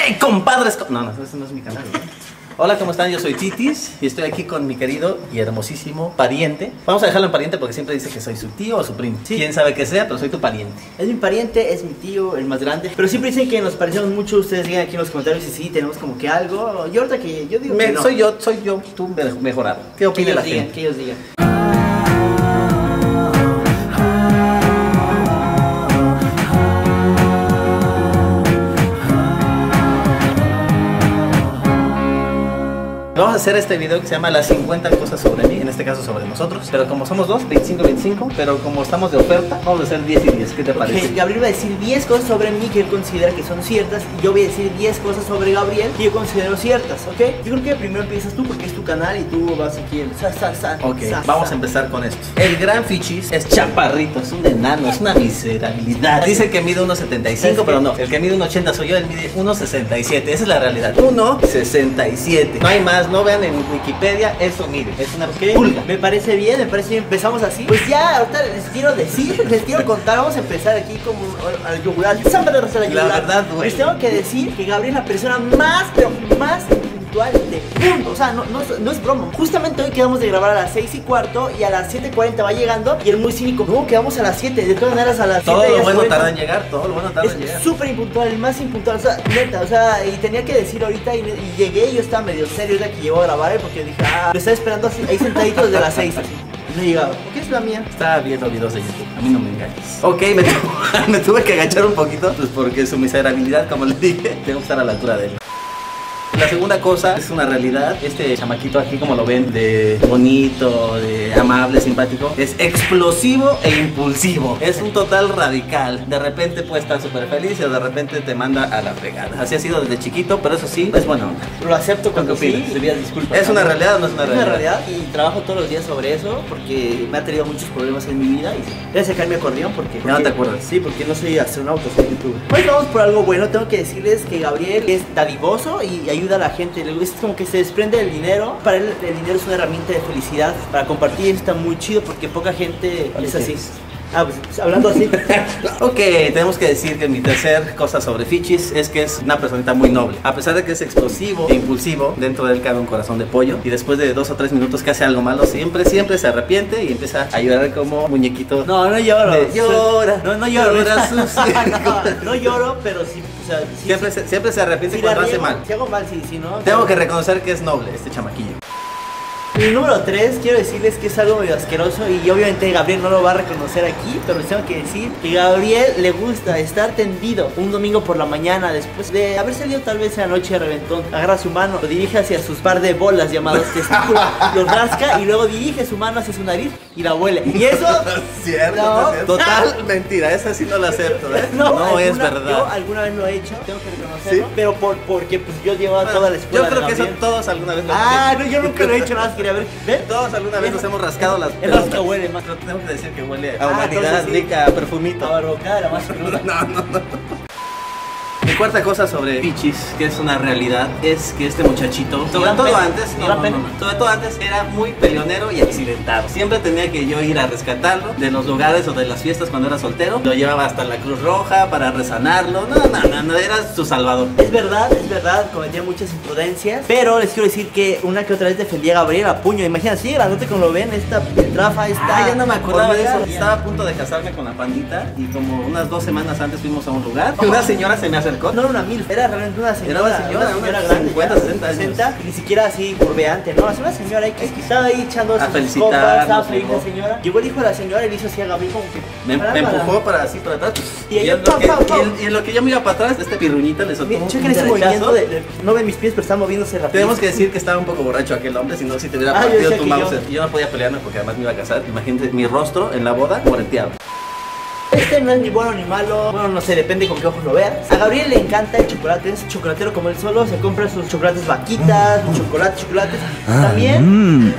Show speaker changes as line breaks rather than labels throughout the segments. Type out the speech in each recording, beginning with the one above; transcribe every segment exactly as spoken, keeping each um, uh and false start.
¡Hey, compadres! No, no, ese no es mi canal, ¿no? Hola, ¿cómo están? Yo soy Titis y estoy aquí con mi querido y hermosísimo pariente. Vamos a dejarlo en pariente porque siempre dice que soy su tío o su primo. Sí. Quién sabe que sea, pero soy tu pariente.
Es mi pariente, es mi tío, el más grande. Pero siempre dicen que nos parecemos mucho. Ustedes digan aquí en los comentarios si sí, tenemos como que algo. Yo ahorita que yo digo
Me,
que no.
Soy yo, soy yo, tú mejorado. ¿Qué opina la
digan,
gente?
que ellos digan.
Vamos a hacer este video que se llama las cincuenta cosas sobre mí, en este caso sobre nosotros. Pero como somos dos, veinticinco veinticinco, pero como estamos de oferta, vamos a hacer diez y diez. ¿Qué te parece?
Okay, Gabriel va a decir diez cosas sobre mí que él considera que son ciertas y yo voy a decir diez cosas sobre Gabriel que yo considero ciertas, ¿ok? Yo creo que primero empiezas tú porque es tu canal y tú vas aquí en sa, sa, sa,
Ok,
sa,
vamos
sa.
a empezar con esto. El gran Fichis es chaparrito, es un enano, es una miserabilidad. Dice que mide uno setenta y cinco, pero no. El que mide uno ochenta soy yo, él mide uno sesenta y siete. Esa es la realidad. uno sesenta y siete. No hay más, no vean en Wikipedia, eso mide. Es una
Okay.
pulga.
Me parece bien, me parece bien. Empezamos así. Pues ya, ahorita les quiero decir, les quiero contar. Vamos a empezar aquí como al yugular.
La verdad, güey.
Les tengo que decir que Gabriel es la persona más, pero más puntual del mundo. O sea, no, no, no es broma. Justamente hoy quedamos de grabar a las seis y cuarto y a las siete cuarenta va llegando. Y el muy cínico, no, quedamos a las siete. De todas maneras, a las
Todo
siete
lo bueno
cuarenta.
tarda en llegar, todo lo bueno tarda en llegar.
Es súper impuntual, el más impuntual, o sea, neta, o sea, y tenía que decir ahorita y, y llegué y yo estaba medio serio ya que llevo a grabar, porque dije, ah, lo estaba esperando así, ahí sentadito desde las seis, así, y no llegaba. ¿Por qué es la mía?
Estaba viendo videos de YouTube, a mí no me engañes. Ok, me, tu me tuve que agachar un poquito, pues porque su miserabilidad, como les dije, tengo que estar a la altura de él. La segunda cosa es una realidad. Este chamaquito aquí, como lo ven, de bonito, de amable, simpático, es explosivo e impulsivo. Es un total radical. De repente puede estar súper feliz y de repente te manda a la fregada. Así ha sido desde chiquito, pero eso sí, es buena onda.
Lo acepto cuando
¿Qué
sí,
opinas?
y le pidas disculpas.
¿Es una realidad o no es una
Es
realidad?
una realidad y trabajo todos los días sobre eso porque me ha tenido muchos problemas en mi vida y voy a sacar mi acordeón porque...
Ya no te acuerdas.
Sí, porque no soy astronauta, soy youtuber. Hoy vamos por algo bueno, tengo que decirles que Gabriel es dadivoso y ayuda a la gente. Es como que se desprende del dinero. Para él el dinero es una herramienta de felicidad. Para compartir está muy chido porque poca gente es así. Ah, pues hablando así.
Ok, tenemos que decir que mi tercer cosa sobre Fichis es que es una personita muy noble. A pesar de que es explosivo e impulsivo, dentro de él cabe un corazón de pollo. Y después de dos o tres minutos que hace algo malo, siempre, siempre se arrepiente y empieza a llorar como muñequito.
No, no lloro.
De, llora.
No, no lloro.
Llora su
no, no lloro, pero sí. O sea, sí
siempre,
sí,
se, siempre se arrepiente
si
cuando
la
hace
riego,
mal.
Si hago mal, sí, sí, ¿no?
Tengo que reconocer que es noble este chamaquillo.
Y número tres, quiero decirles que es algo medio asqueroso y obviamente Gabriel no lo va a reconocer aquí, pero les tengo que decir que a Gabriel le gusta estar tendido un domingo por la mañana después de haber salido tal vez en la noche de reventón. Agarra su mano, lo dirige hacia sus par de bolas llamados testículos, los rasca y luego dirige su mano hacia su nariz y la huele. Y eso...
Cierto,
no,
no, cierto. Total mentira, esa sí no la acepto, ¿eh? No, no
alguna,
es verdad.
Yo alguna vez lo he hecho, tengo que reconocerlo,
¿Sí?
pero por, porque pues yo llevo a toda la escuela.
Yo creo
de
que eso
Gabriel.
todos alguna vez lo
Ah,
hemos
no,
hecho.
yo nunca lo he hecho, nada más quería ver. ¿Ven?
Todos alguna vez nos hemos rascado las
El
pelotas.
rasca huele más.
Pero tengo que decir que huele a
Ah,
humanidad,
entonces sí.
rica, a perfumito.
La barrocada era más cruda.
No, no, no. Mi cuarta cosa sobre Fichis, que es una realidad, es que este muchachito, sobre
da
todo
pena?
antes, no,
¿Da
no,
pena?
no, no, sobre todo antes era muy peleonero y accidentado. Siempre tenía que yo ir a rescatarlo de los lugares o de las fiestas cuando era soltero. Lo llevaba hasta la Cruz Roja para resanarlo. No, no, no, no, era su salvador.
Es verdad, es verdad, cometía muchas imprudencias. Pero les quiero decir que una que otra vez defendía a Gabriel a puño. Imagínate, sí, grandote como lo ven, esta trafa, esta.
Ah, ya no me acordaba de eso.
hormiga.
Estaba a punto de casarme con la pandita y como unas dos semanas antes fuimos a un lugar. Y una señora se me acercó.
No era una mil, era realmente una señora.
Era una señora, una
grande,
cincuenta,
ya,
sesenta años.
sesenta, ni siquiera así curveante, ¿no? Es una señora ahí que estaba ahí echando
A
sus
felicitarnos,
copas, estaba feliz
llegó.
la señora. Llegó el hijo de la señora y le hizo así a Gabriel como que...
Me,
para,
me
para.
empujó para así, para atrás.
Y
Y,
ella,
en lo
pam,
que,
pam, pam.
y en- y en lo que yo me iba para atrás, este pirruñita le soltó
Miren,
un
chequen ese
derechazo.
movimiento de, de- no ven mis pies, pero está moviéndose rápido.
Tenemos que decir que estaba un poco borracho aquel hombre, si no, si te hubiera
Ah, yo
partido
decía
tu
que
mouse. Yo... yo no podía pelearme porque además me iba a casar. Imagínate mi rostro en la boda moreteado.
Este no es ni bueno ni malo, bueno, no sé, depende con qué ojos lo veas. A Gabriel le encanta el chocolate, es chocolatero como él solo, se compra sus chocolates vaquitas, chocolate, chocolates. También...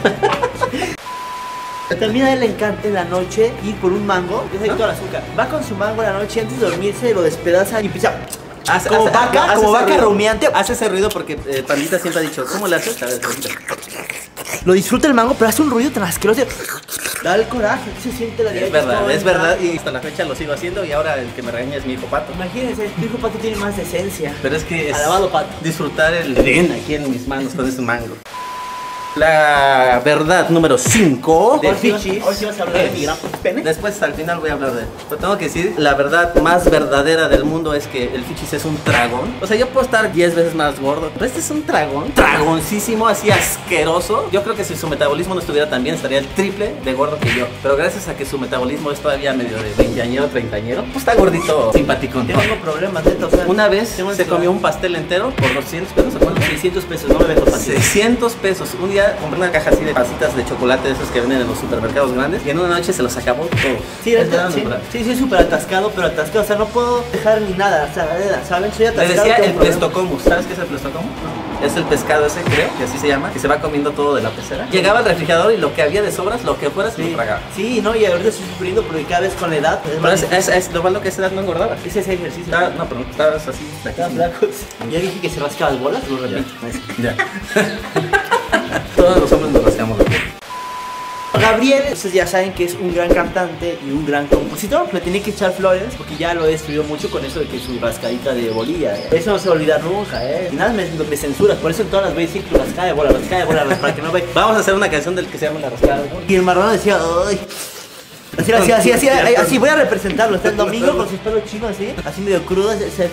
También a él le encanta en la noche ir por un mango, es ahí todo el azúcar. Va con su mango en la noche antes de dormirse, lo despedaza y empieza...
Hace,
como
hace-
vaca,
hace
como
ese
vaca
ruido.
rumiante.
Hace ese ruido porque eh, Pandita siempre ha dicho, ¿cómo le haces? A ver, Pandita.
Lo disfruta el mango, pero hace un ruido tan asqueroso. Da el coraje, ¿qué se siente la
Es
diabetes?
verdad,
Todo
es
el
verdad,
cambio.
y hasta la fecha lo sigo haciendo y ahora el que me regaña es mi hijo Pato.
Imagínense, tu hijo Pato tiene más decencia.
Pero es que es
Alabado Pato.
disfrutar el den aquí en mis manos con este mango. La verdad número cinco de
Hoy sí vas-
Fichis.
hoy sí vas a hablar de mi gran pene.
Después al final voy a hablar de él. Pero tengo que decir, la verdad más verdadera del mundo es que el Fichis es un dragón. O sea, yo puedo estar diez veces más gordo, pero este es un dragón. Dragoncísimo, así asqueroso. Yo creo que si su metabolismo no estuviera tan bien, estaría el triple de gordo que yo. Pero gracias a que su metabolismo es todavía medio de veinteañero, treintañero, pues está gordito, simpaticón.
Tengo problemas, neta, o sea,
Una vez
tengo
se
ansiedad.
comió un pastel entero por doscientos pesos, ¿se acuerdan?
seiscientos pesos, no me meto fácil.
seiscientos pesos. Un día compré una caja así de pasitas de chocolate, de esos que venden en los supermercados grandes, y en una noche se los acabó todo.
Sí, la
Es
neta,
verdad,
sí,
no, verdad.
sí, sí, súper atascado, pero atascado, o sea, no puedo dejar ni nada, o sea, ¿saben? Soy
Le
atascado.
decía
tengo
el
problemas.
plestocomus. ¿Sabes qué es el plestocomus? Es el pescado ese, creo, que así se llama, que se va comiendo todo de la pecera. Llegaba al refrigerador y lo que había de sobras, lo que fuera, se
Sí,
lo tragaba.
sí, no, y ahorita estoy sufriendo porque cada vez con la edad es
Pero
más
es, es, es lo malo que a esa edad no engordaba.
ese es ejercicio.
Estaba- no, pero estabas así.
Estaban flacos. Ya dije que se rasca las bolas, lo repito.
Ya. Todos los hombres nos rascamos la boca.
Gabriel, ustedes ya saben que es un gran cantante y un gran compositor. Le tenía que echar flores porque ya lo he destruido mucho con eso de que su rascadita de bolilla. eh. Eso no se va a olvidar nunca, ¿eh? Y nada, me, me censuras. Por eso en todas las veces sí, tu rascada de bola, rascada de bola, para que no vean.
Vamos a hacer una canción del que se llama La Rascada de Bola.
Y el marrano decía, ¡ay! Así, así, así, así, así, así, voy a representarlo. Está el domingo con sus pelos chinos así, así medio crudos. ese-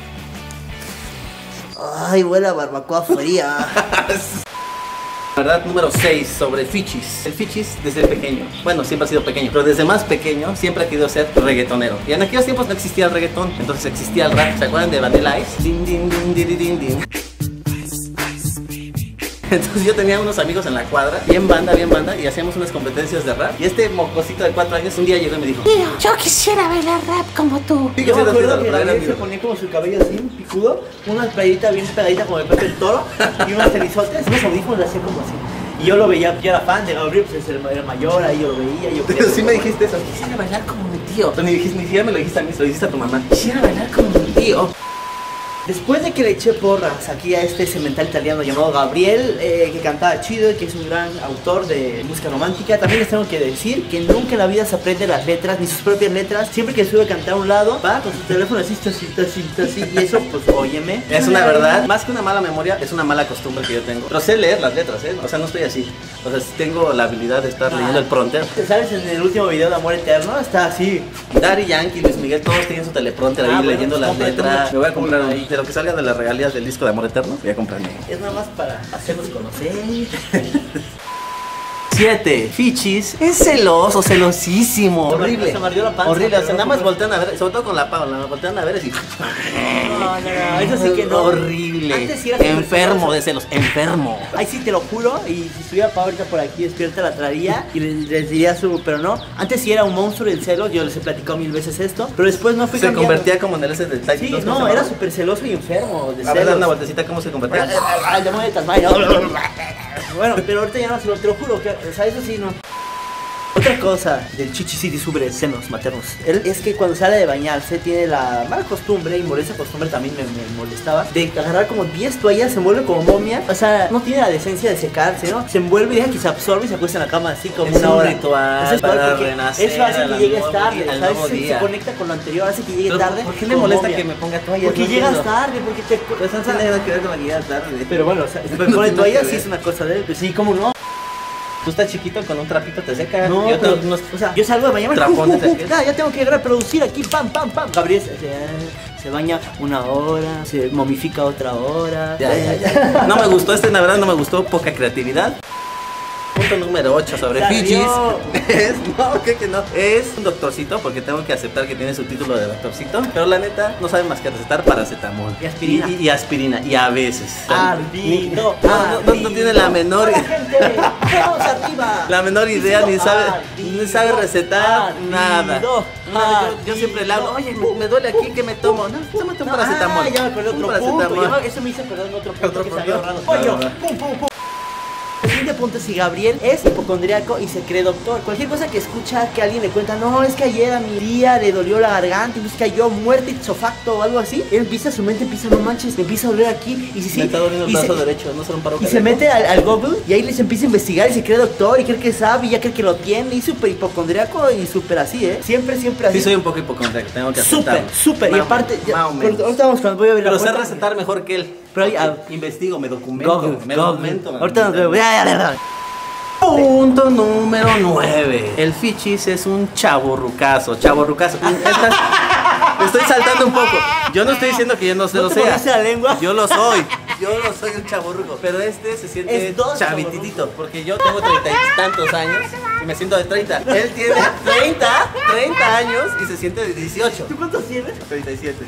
Ay, huele a barbacoa fría.
Verdad número seis sobre Fichis. El Fichis desde pequeño, bueno, siempre ha sido pequeño, pero desde más pequeño siempre ha querido ser reggaetonero. Y en aquellos tiempos no existía el reggaetón, entonces existía el rap. ¿Se acuerdan de Vanilla Ice? Din, din, din, din, din, din. Entonces yo tenía unos amigos en la cuadra, bien banda, bien banda, y hacíamos unas competencias de rap. Y este mocosito de cuatro años un día llegó y me dijo:
Yo quisiera bailar rap como tú.
"Sí,
Yo me
sí,
acuerdo
sí,
que
sí,
Gabriel
sí,
se
sí".
ponía como su cabello así, picudo, una playita bien pegadita como el Pepe el Toro y unos cenizotes, unos audífonos así como así. Y yo lo veía, yo era fan de Gabriel, pues es el el mayor, ahí yo lo veía, yo
Pero sí me dijiste eso, quisiera bailar como mi tío. Pero ni, dijiste, ni siquiera me lo dijiste a mí, se lo dijiste a tu mamá. Quisiera bailar como mi tío.
Después de que le eché porras aquí a este cemental italiano llamado Gabriel, eh, que cantaba chido y que es un gran autor de música romántica, también les tengo que decir que nunca en la vida se aprende las letras, ni sus propias letras. Siempre que sube a cantar a un lado, va con su teléfono así, así, así, así, y eso, pues, óyeme.
Es una verdad, más que una mala memoria, es una mala costumbre que yo tengo. Pero sé leer las letras, ¿eh? O sea, no estoy así. O sea, sí tengo la habilidad de estar leyendo el prompter.
¿Sabes? En el último video de Amor Eterno está así.
Daddy Yankee, Luis Miguel, todos tienen su teleprompter ahí
Ah, bueno,
leyendo las
cómprate
letras.
uno.
Me voy a comprar
Ahí.
un, de lo que salga de las regalías del disco de Amor Eterno, voy a comprarme.
Es nada más para hacernos conocer.
siete. Fichis es celoso, celosísimo.
Se me-
Horrible.
se me ardió la panza,
Horrible. O sea,
pero
nada
no
más
fue-
voltean a ver, sobre todo con la Paula, me voltean a ver y.
No, no, no, eso sí que no.
Horrible.
Antes sí era súper
Enfermo
celoso.
de celos, enfermo.
Ay, sí, te lo juro. Y si estuviera Pau ahorita por aquí despierta, la traería y les, les diría su. Pero no. Antes sí era un monstruo del celo. Yo les he platicado mil veces esto. Pero después no fui
Se
cambiando.
convertía como en el ese del Type
Sí,
dos,
no,
¿cómo se
era
llamaba?
súper celoso y enfermo. De
A ver, da
celos.
una vueltecita, ¿cómo se convertía?
Al demonio de Tasmania. Bueno, pero ahorita ya no se lo, te lo juro. Que, o sea, eso sí, no. Otra cosa del Chichi City sobre senos maternos él es que cuando sale de bañarse tiene la mala costumbre, y por esa costumbre también me, me molestaba, de agarrar como diez toallas, se envuelve como momia. O sea, no tiene la decencia de secarse, ¿no? Se envuelve y deja que se absorbe y se acuesta en la cama así como
Es
una
un
hora.
ritual
Eso es
para
porque
renacer
eso hace
al
que llegues
nuevo
tarde,
día, al
¿sabes?
nuevo
Se, se
día.
conecta con lo anterior, hace que llegue
Pero,
tarde.
¿por qué le
como
molesta
momia.
que me ponga toallas?
Porque
No
llegas
entiendo.
tarde, porque te...
Pues no tiene nada que ver con la guía tarde.
Pero bueno, o sea,
No
pero con el
tiene
toallas
que
sí
ver.
es una cosa de él, pues sí, ¿cómo no?
Tú estás chiquito, con un trapito te seca.
No,
yo
pero,
tengo unos
o sea, yo salgo de bañarme,
trapones
uh, uh, uh,
aquí.
ya, ya tengo que reproducir aquí, pam, pam, pam. Gabriel se, se- se baña una hora, se momifica otra hora.
Ya, ya, ya. No me gustó, este la verdad no me gustó, poca creatividad. Punto número ocho sobre
Salió.
Fichis. Es, no, ¿qué que no? Es un doctorcito, porque tengo que aceptar que tiene su título de doctorcito. Pero la neta, no sabe más que recetar paracetamol.
Y aspirina.
Y, y aspirina, y a veces.
Ardido,
No, no, no, no tiene la menor,
Hola, gente, todos arriba.
la menor idea, ni sabe, ni sabe recetar
Ardido,
nada. No, yo, yo siempre le hablo,
ardido.
oye, me, me duele aquí, ¿qué me tomo? No, tómate un
No,
paracetamol.
ah, ya me acordé
Un
otro punto.
paracetamol.
Ya, eso me hizo perder otro punto
Otro
que se
punto.
había ahorrado.
Claro,
Pollo,
claro.
pum, pum, pum. El siguiente siguiente punto es si Gabriel es hipocondríaco y se cree doctor. Cualquier cosa que escucha que alguien le cuenta, no, es que ayer a mi tía le dolió la garganta y es que cayó muerte ipso facto o algo así, él empieza, su mente empieza, no manches, me empieza a doler aquí y si sí,
me está doliendo el
y
brazo
se,
derecho, no se lo paro.
Y se mete al, al Google y ahí les empieza a investigar y se cree doctor y cree que sabe y ya cree que lo tiene y súper hipocondríaco y súper así, ¿eh? Siempre, siempre así.
Sí, soy un poco hipocondríaco, tengo que aceptarlo.
Súper, súper. Y
Más o
aparte,
menos,
ya,
más o menos.
ahorita vamos cuando voy a ver
Pero
la
sé
puerta.
recetar mejor que él.
Pero ahí, ah,
investigo, me documento,
Google,
me
Google.
documento. me
Ahorita nos
documento.
vemos. Ya, ya, ya, ya.
Punto número nueve. El Fichis es un chavorrucazo, chavorrucazo. Estas- Me estoy saltando un poco. Yo no estoy diciendo que yo no se
¿No
lo
te
sea.
mordiste la lengua?
Yo lo soy. Yo lo soy un chavorruco. Pero este se siente
Es dos
chavititito. Porque yo tengo treinta y tantos años y me siento de treinta. Él tiene treinta, treinta años y se siente de dieciocho.
¿Tú cuántos tienes?
treinta y siete.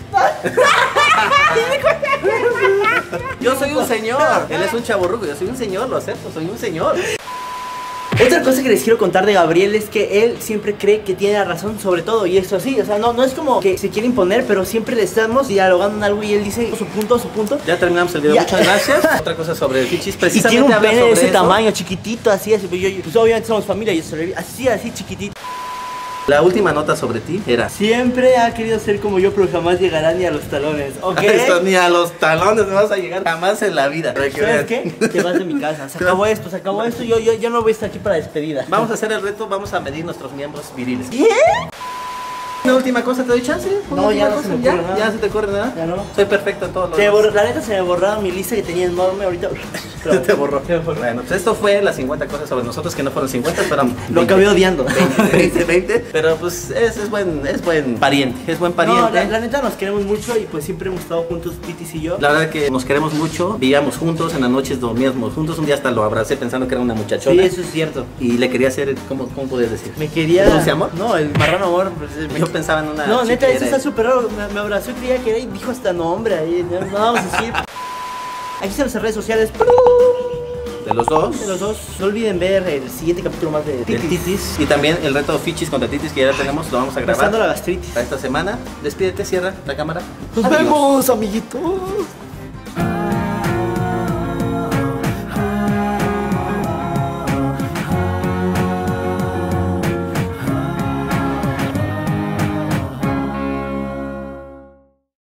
Yo soy un señor. Él es un chavorruco. Yo soy un señor, lo acepto. Soy un señor.
Otra cosa que les quiero contar de Gabriel es que él siempre cree que tiene la razón sobre todo y esto así, o sea, no, no es como que se quiere imponer, pero siempre le estamos dialogando en algo y él dice su punto, su punto.
Ya terminamos el video,
Ya.
muchas gracias. Otra cosa sobre el Fichis,
Y
precisamente
tiene un
habla
pene de
sobre
ese
eso.
tamaño, chiquitito, así, así, pues, yo, yo- pues obviamente somos familia, yo soy así, así, chiquitito.
La última nota sobre ti era:
Siempre ha querido ser como yo, pero jamás llegará ni a los talones, ¿ok?
esto ni a los talones me vas a llegar jamás en la vida. Para que
¿Sabes
vean.
qué? Te vas de mi casa, se acabó esto, se acabó esto, yo, yo, yo no voy a estar aquí para despedida.
Vamos a hacer el reto, vamos a medir nuestros miembros viriles.
¿Qué?
Una última cosa, ¿te doy chance? Una
No,
última
ya no
cosa,
se me
¿Ya?
ocurre nada.
¿Ya se te ocurre nada?
Ya no.
Soy perfecto en todo lo
Se
demás.
borró, la neta se me borraron mi lista que tenía enorme ahorita.
Se te borró.
Se me borró.
Bueno, pues esto fue las cincuenta cosas sobre nosotros, que no fueron cincuenta, fueron
Lo acabé odiando.
veinte, veinte. Pero pues es, es buen es buen pariente, es buen pariente.
No, la, la neta nos queremos mucho y pues siempre hemos estado juntos, Titis y yo.
La verdad que nos queremos mucho, vivíamos juntos, en las noches dormíamos juntos, un día hasta lo abracé pensando que era una muchachona.
Sí, eso es cierto.
Y le quería hacer, ¿cómo, cómo podías decir?
Me quería.
¿Dulce amor?
No, el marrano amor. pues, me-
Yo pensaba en una
No, neta,
chiquera.
eso está súper raro. Me, me abrazó y creía que era y dijo hasta nombre ahí. No, no vamos a decir. Aquí están nuestras redes sociales.
De los dos.
De los dos. No olviden ver el siguiente capítulo más de
Del Titis. Y también el reto Fichis contra Titis, que ya tenemos, lo vamos a grabar
Pasando la gastritis.
para esta semana. Despídete, cierra la cámara.
Nos
Adiós.
vemos, amiguitos.